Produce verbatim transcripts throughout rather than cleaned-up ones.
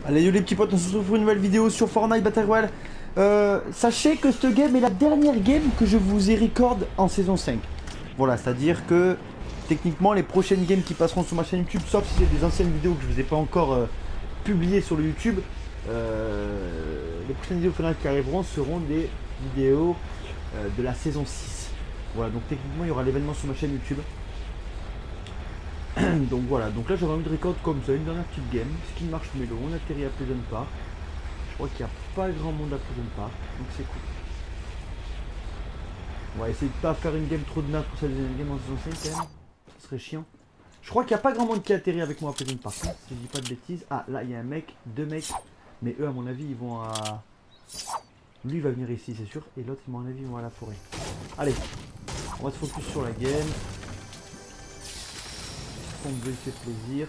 Allez yo les petits potes, on se retrouve pour une nouvelle vidéo sur Fortnite Battle Royale. euh, Sachez que cette game est la dernière game que je vous ai record en saison cinq. Voilà, c'est à dire que techniquement les prochaines games qui passeront sur ma chaîne YouTube, sauf si c'est des anciennes vidéos que je vous ai pas encore euh, publiées sur le YouTube, euh, les prochaines vidéos finales qui arriveront seront des vidéos euh, de la saison six. Voilà, donc techniquement il y aura l'événement sur ma chaîne YouTube. Donc voilà, donc là j'avais envie de record comme ça, une dernière petite game, skin marshmallow, on atterrit à Pleasant Park. Je crois qu'il n'y a pas grand monde à Pleasant Park, donc c'est cool. On va essayer de pas faire une game trop de nappe pour cette deuxième game en saison cinq quand même, ce serait chiant. Je crois qu'il n'y a pas grand monde qui atterrit avec moi à Pleasant Park, hein, si je dis pas de bêtises. Ah là il y a un mec, deux mecs, mais eux à mon avis ils vont à... Lui il va venir ici c'est sûr, et l'autre à mon avis ils vont à la forêt. Allez, on va se focus sur la game. Bleu fait plaisir.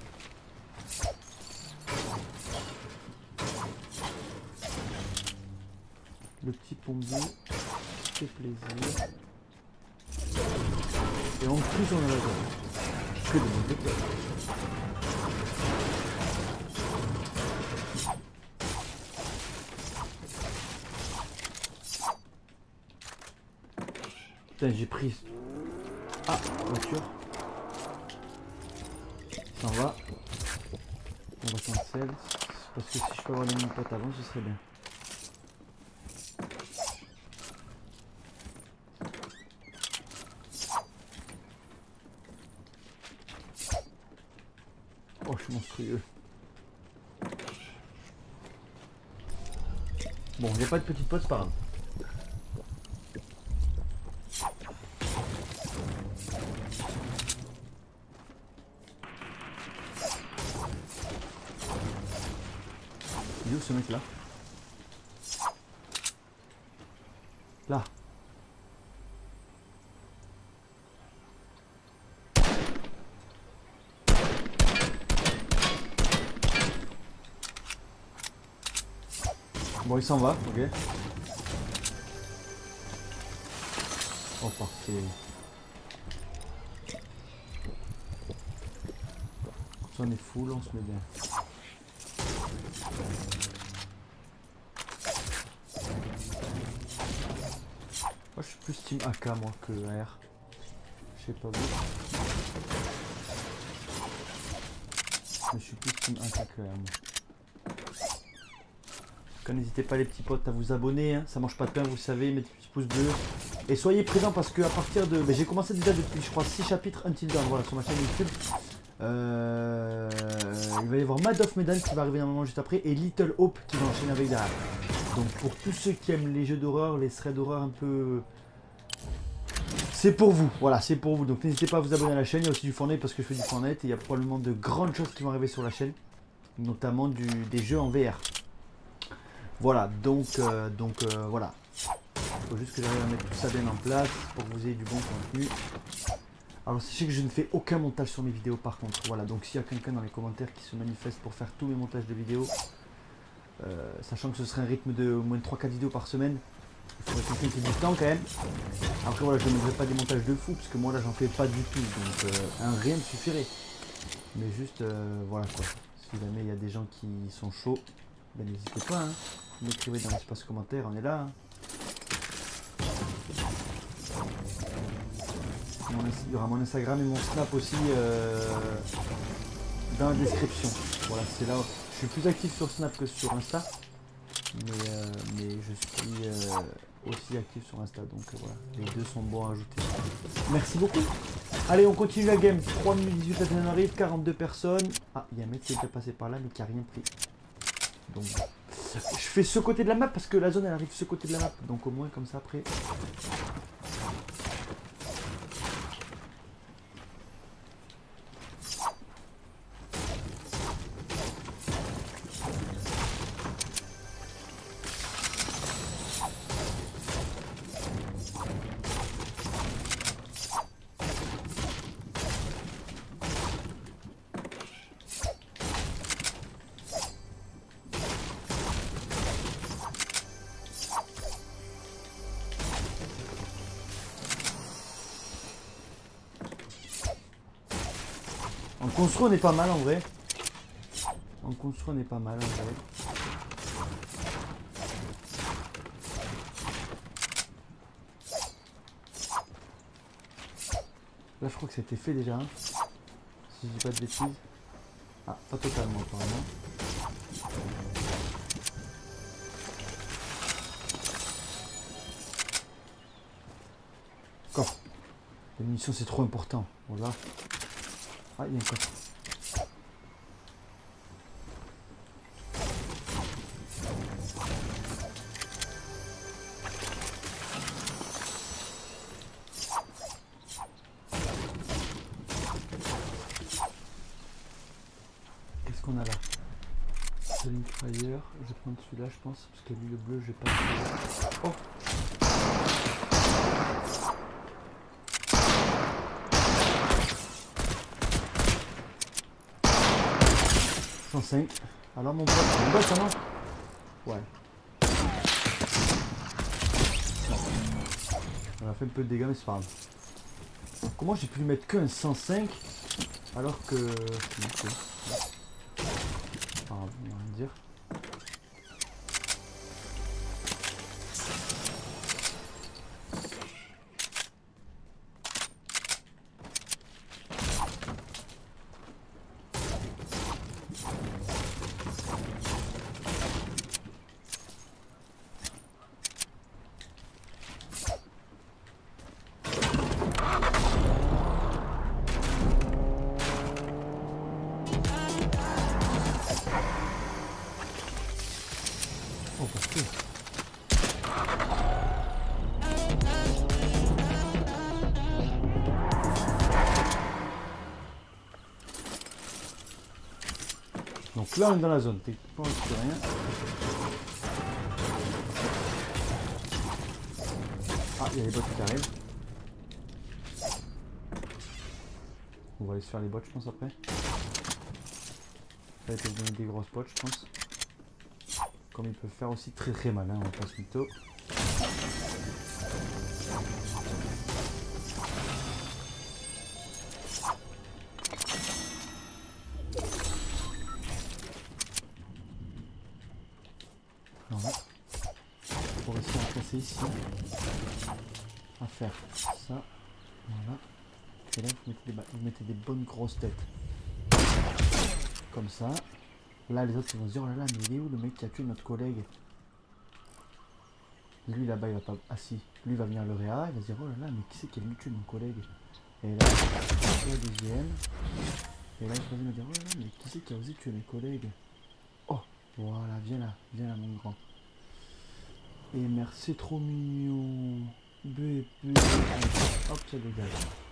Le petit pompe bleu fait plaisir. Et en plus on a la zone. Que de mon côté. Putain j'ai pris. Ah voiture. On va, on va cancel, parce que si je peux avoir les mini potes avant, ce serait bien. Oh, je suis monstrueux. Bon, il n'y a pas de petite pote, c'est pas grave. Il est où ce mec là? Là. Bon il s'en va, ok. Oh parfait. Quand on est full, on se met bien. Moi je suis plus team A K moi que R. Je sais pas vous. Mais je suis plus team A K que R moi. En tout cas n'hésitez pas les petits potes à vous abonner, hein. Ça mange pas de pain vous savez, mettez des petits pouces bleus. Et soyez présents parce que à partir de... Ben, j'ai commencé déjà depuis je crois six chapitres Until Dawn, voilà sur ma chaîne YouTube. Euh... Il va y avoir Mad of Medan qui va arriver un moment juste après et Little Hope qui va enchaîner avec derrière. Donc pour tous ceux qui aiment les jeux d'horreur, les threads d'horreur un peu... C'est pour vous, voilà, c'est pour vous. Donc n'hésitez pas à vous abonner à la chaîne, il y a aussi du Fortnite parce que je fais du Fortnite et il y a probablement de grandes choses qui vont arriver sur la chaîne. Notamment du, des jeux en V R. Voilà, donc, euh, donc euh, voilà. Il faut juste que j'arrive à mettre tout ça bien en place pour que vous ayez du bon contenu. Alors sachez que je ne fais aucun montage sur mes vidéos par contre. Voilà, donc s'il y a quelqu'un dans les commentaires qui se manifeste pour faire tous mes montages de vidéos, euh, sachant que ce serait un rythme de au moins trois quatre vidéos par semaine, il faudrait quelqu'un qui ait du temps quand même. Après voilà, je ne mettrai pas des montages de fou, parce que moi là j'en fais pas du tout, donc euh, un rien me suffirait. Mais juste, euh, voilà quoi. Si jamais il y a des gens qui sont chauds, ben n'hésitez pas, hein. Vous m'écrivez dans l'espace commentaire, on est là. Hein. Il y aura mon Instagram et mon Snap aussi euh, dans la description. Voilà, c'est là où je suis plus actif sur Snap que sur Insta, mais, euh, mais je suis euh, aussi actif sur Insta, donc euh, voilà, les deux sont bons à ajouter. Merci beaucoup. Allez, on continue la game. trois minutes dix-huit, la finale arrive, quarante-deux personnes. Ah, il y a un mec qui est déjà passé par là, mais qui a rien pris. Donc, je fais ce côté de la map parce que la zone elle arrive ce côté de la map, donc au moins comme ça après. En construit on est pas mal en vrai. En En construit on est pas mal en vrai. Là je crois que c'était fait déjà, hein, si je dis pas de bêtises. Ah, pas totalement apparemment. Coffre. Les munitions c'est trop important. Voilà. Ah, il y a un coffre. Qu'est-ce qu'on a là? Link Fire. Je vais prendre celui-là je pense. Parce que lui le bleu je vais pas. Oh! cent cinq. Alors mon pote, c'est une bosse, ça non? Ouais. On a fait un peu de dégâts mais c'est pas grave. Comment j'ai pu lui mettre qu'un cent cinq alors que... Okay. Enfin, on va rien dire. Oh, parce que... Donc là on est dans la zone, techniquement on ne fait rien. Ah, il y a les bots qui arrivent. On va aller se faire les bots je pense après. Ça va être donner des grosses bots je pense. Comme ils peuvent faire aussi très très mal, hein, on passe plutôt. Voilà. Pour réussir à casser ici, à faire ça, voilà. Et là vous mettez des, vous mettez des bonnes grosses têtes. Comme ça. Là les autres ils vont se dire oh là là mais il est où le mec qui a tué notre collègue? Lui là-bas il va pas... Ah si, lui va venir le réa, il va se dire oh là là mais qui c'est qui a tué mon collègue? Et là, la deuxième. Et là il va me dire oh là là mais qui c'est qui a osé tuer mes collègues? Oh voilà, viens là, viens là mon grand. Et merci, c'est trop mignon. Bébé. Hop ça dégage.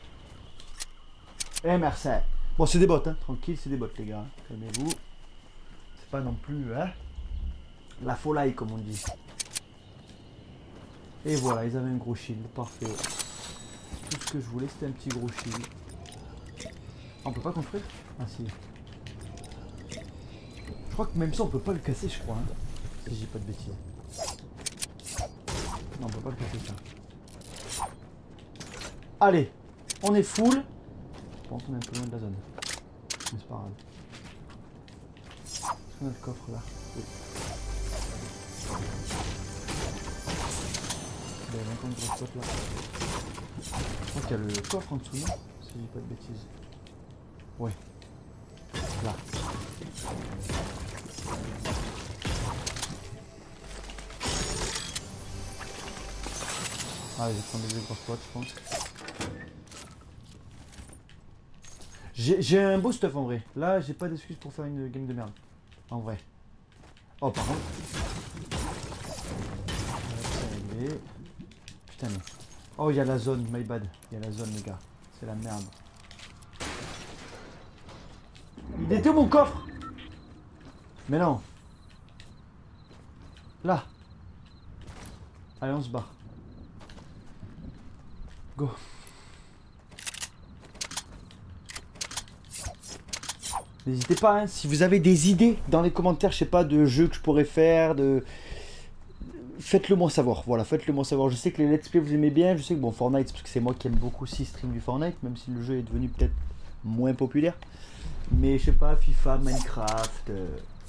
Et merci. Bon c'est des bots hein, tranquille c'est des bots les gars, calmez-vous. Pas non plus hein, la folie comme on dit. Et voilà, ils avaient un gros shield, parfait. Tout ce que je voulais c'était un petit gros shield. Ah, on peut pas construire? Ah si. Je crois que même ça on peut pas le casser je crois. Hein, si j'ai pas de bêtises. Non on peut pas le casser ça. Allez, on est full. Je pense qu'on est un peu loin de la zone. Mais c'est pas grave. On a le coffre là. Oui. Il y a encore une grosse pote là. Je crois qu'il y a le coffre en dessous, non? Si je dis pas de bêtises. Ouais. Là. Ah, je vais prendre les deux grosses potes, je pense. J'ai un beau stuff en vrai. Là, j'ai pas d'excuse pour faire une game de merde. En vrai. Oh, par contre. Putain, mais. Oh, il y a la zone, my bad. Il y a la zone, les gars. C'est la merde. Il était où mon coffre? Mais non. Là. Allez, on se barre. Go. N'hésitez pas, hein, si vous avez des idées dans les commentaires, je sais pas, de jeux que je pourrais faire, de... Faites-le moi savoir, voilà, faites-le moi savoir. Je sais que les let's play vous aimez bien, je sais que bon, Fortnite, parce que c'est moi qui aime beaucoup aussi stream du Fortnite, même si le jeu est devenu peut-être moins populaire. Mais je sais pas, FIFA, Minecraft, euh,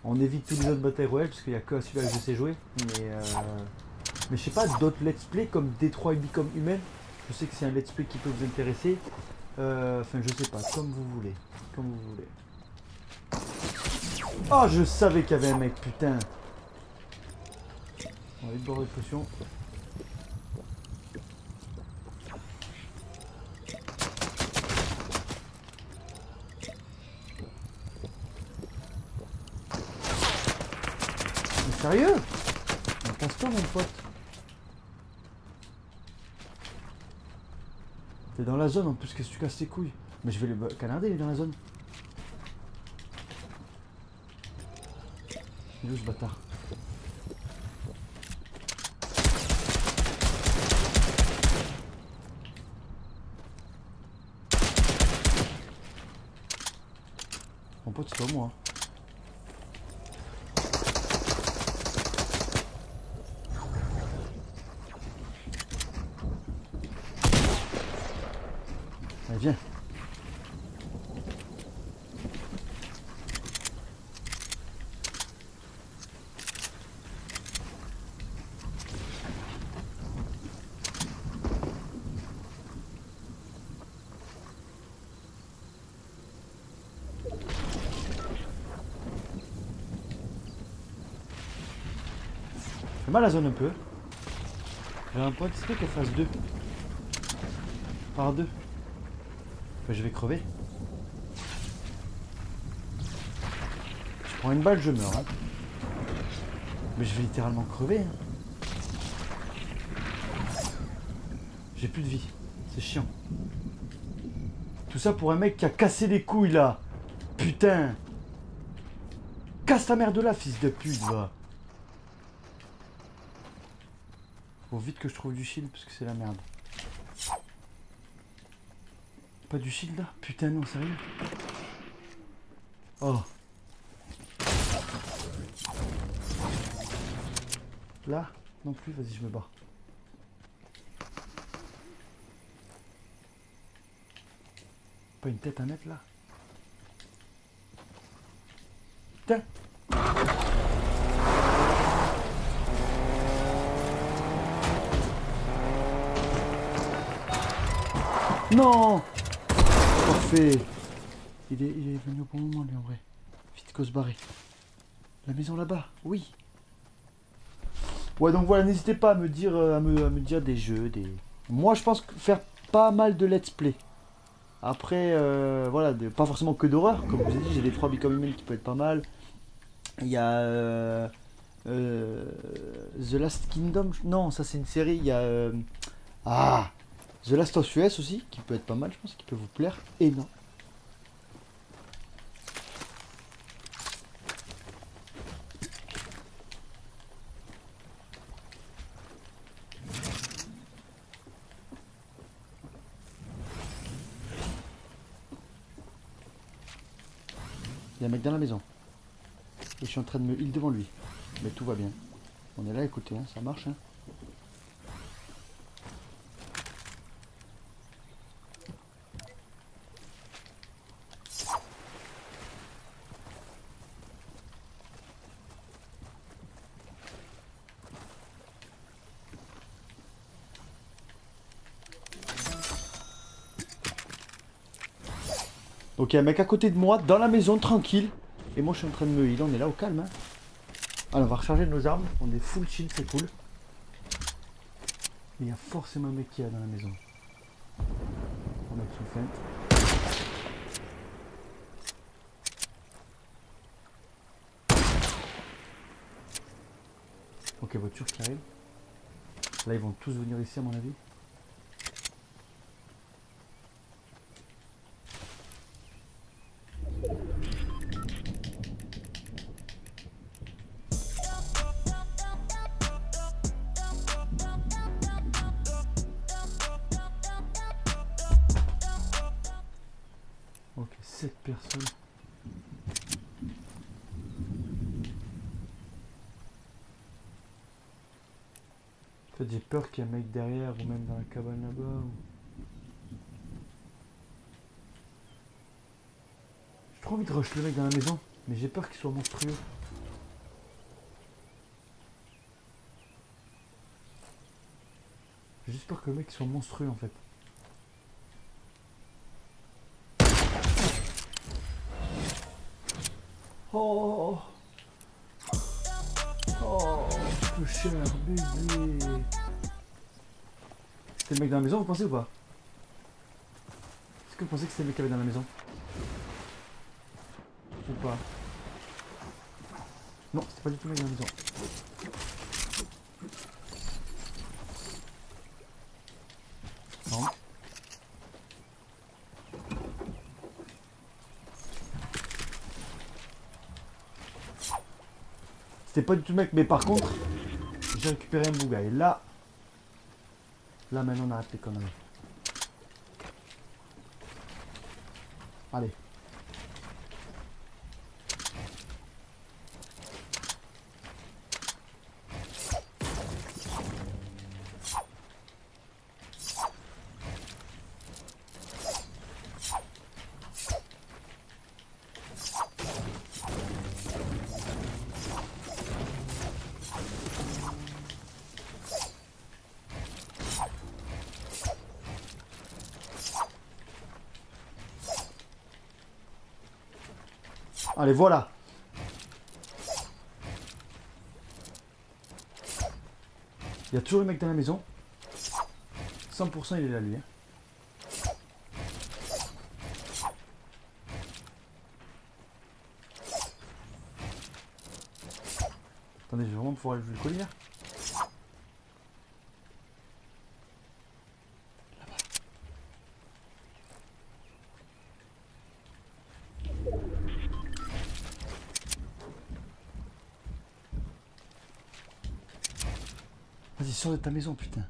On évite tous les autres batailles royales parce qu'il n'y a que à celui-là que je sais jouer. Mais, euh... mais je sais pas, d'autres let's play comme Détroit Become Human. Je sais que c'est un let's play qui peut vous intéresser. Euh, Enfin, je sais pas, comme vous voulez. Comme vous voulez. Oh, je savais qu'il y avait un mec, putain. On va vite boire une potion. Mais sérieux? Mais casse-toi, mon pote. T'es dans la zone en plus, qu'est-ce que tu casses tes couilles? Mais je vais le canarder, il est dans la zone. Il est où ce bâtard? Mon pote, c'est pas moi. Hein. Allez, viens. Fait mal la zone un peu. J'ai un point d'esprit qu'elle fasse deux. Par deux. Enfin, je vais crever. Je prends une balle, je meurs. Hein. Mais je vais littéralement crever. Hein. J'ai plus de vie. C'est chiant. Tout ça pour un mec qui a cassé les couilles là. Putain. Casse ta mère de là, fils de pute, va. Faut vite que je trouve du shield parce que c'est la merde. Pas du shield là? Putain non, sérieux? Oh. Là? Non plus, vas-y, je me bats. Pas une tête à mettre là? Putain! Non! Parfait! Il est, il est venu au bon moment lui en vrai. Vite qu'on se barrer. La maison là-bas, oui. Ouais donc voilà, n'hésitez pas à me dire à me, à me dire des jeux, des. Moi je pense que faire pas mal de let's play. Après euh, voilà, de, pas forcément que d'horreur, comme je vous ai dit, j'ai des trois Become Human qui peut être pas mal. Il y a euh, euh, The Last Kingdom, non ça c'est une série, il y a euh, ah The Last of Us aussi, qui peut être pas mal, je pense, qui peut vous plaire. Et non. Il y a un mec dans la maison. Et je suis en train de me heal devant lui. Mais tout va bien. On est là, écoutez, hein, ça marche. Hein. Donc il y a un mec à côté de moi, dans la maison, tranquille. Et moi je suis en train de me heal, on est là au calme. Hein. Alors on va recharger nos armes, on est full shield, c'est cool. Il y a forcément un mec qui est dans la maison. On va mettre une feinte. Ok, voiture qui arrive. Là ils vont tous venir ici à mon avis. Ok, sept personnes. En fait, j'ai peur qu'il y ait un mec derrière ou même dans la cabane là-bas. Ou... J'ai trop envie de rush le mec dans la maison, mais j'ai peur qu'il soit monstrueux. J'ai juste peur que le mec soit monstrueux en fait. Oh, oh, peu cher, bébé. C'était le mec dans la maison, vous pensez ou pas? Est-ce que vous pensez que c'était le mec qui avait dans la maison? Ou pas? Non, c'était pas du tout le mec dans la maison. Non. C'était pas du tout le mec, mais par contre, j'ai récupéré un bouga. Et là, là maintenant on arrête les conneries. Allez. Allez, voilà. Il y a toujours le mec dans la maison. cent pour cent il est là, lui. Hein. Attendez, je vais vraiment pouvoir aller jouer le collier. Vas-y, sors de ta maison, putain.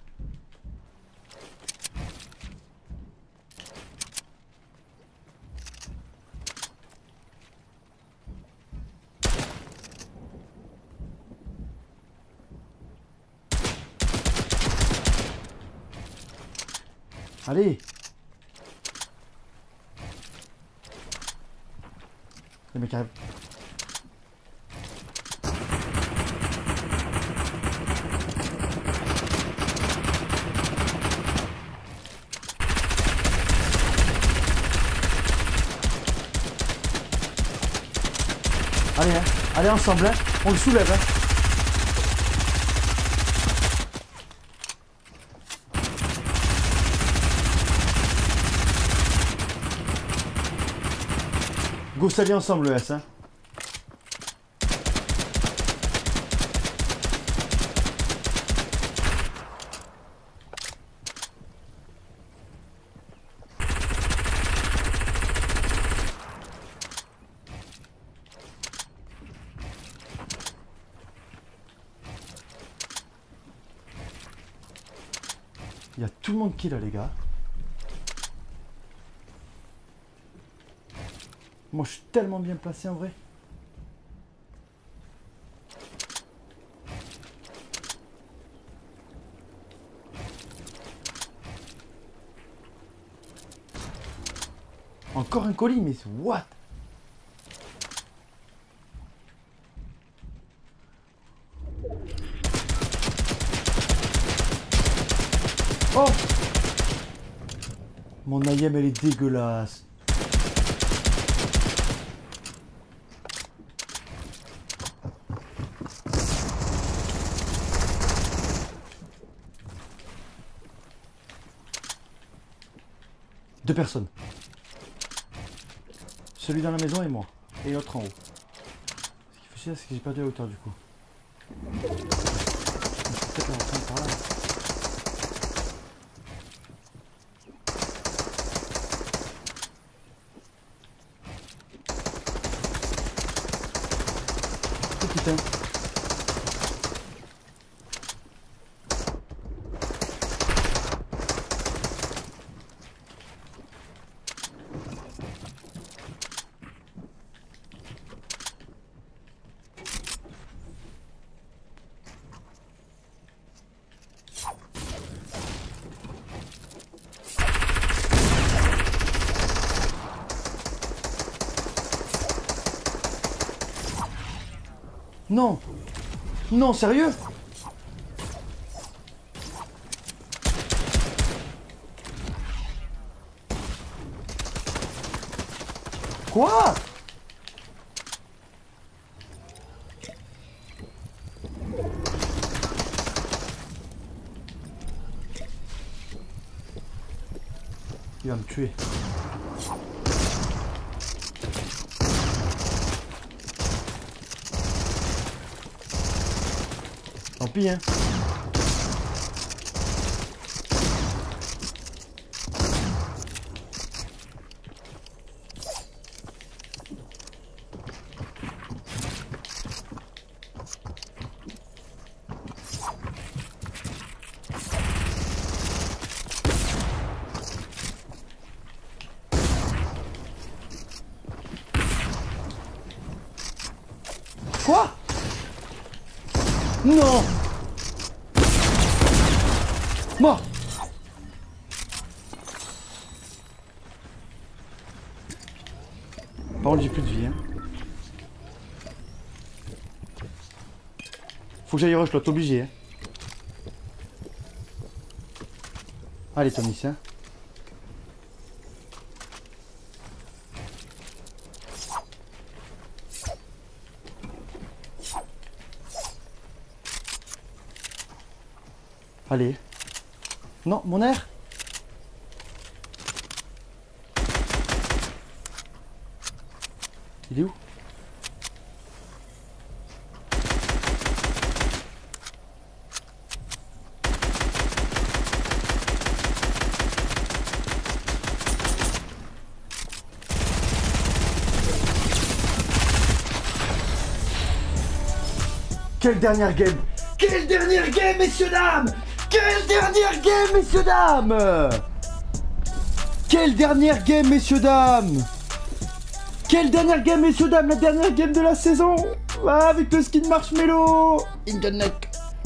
Allez. Les mecs arrivent. Allez, hein. Allez ensemble, hein. On le soulève. Hein. Go s'allier ensemble le S. Hein. Il y a tout le monde qui est là, les gars. Moi, je suis tellement bien placé en vrai. Encore un colis, mais what? Oh! Mon A I M, elle est dégueulasse. Deux personnes. Celui dans la maison et moi. Et l'autre en haut. Ce qu'il faut chier, c'est que j'ai perdu la hauteur du coup. Peut-être la reprendre par là. Oh putain. Non. Non, sérieux? Quoi? Il va me tuer. Tant pis, hein. Quoi? Non. Mort. Par contre, j'ai plus de vie, hein. Faut que j'aille rush, là, t'es obligé, hein. Allez, Tommy, hein. Allez. Non, mon air. Il est où? Quelle dernière game! Quelle dernière game, messieurs dames! Quelle dernière game, messieurs dames! Quelle dernière game, messieurs dames! Quelle dernière game, messieurs dames! La dernière game de la saison! Ah, avec le skin Marshmello! In the neck!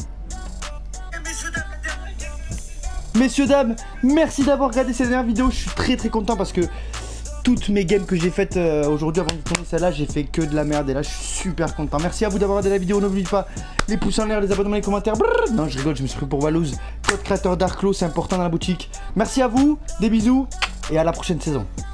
Messieurs dames, merci d'avoir regardé cette dernière vidéo. Je suis très très content parce que toutes mes games que j'ai faites euh, aujourd'hui avant de tourner celle-là, j'ai fait que de la merde et là je suis super content. Merci à vous d'avoir regardé la vidéo, n'oubliez pas les pouces en l'air, les abonnements, les commentaires. Brrr. Non, je rigole, je me suis pris pour Valouz. Code créateur Darklo, c'est important dans la boutique. Merci à vous, des bisous et à la prochaine saison.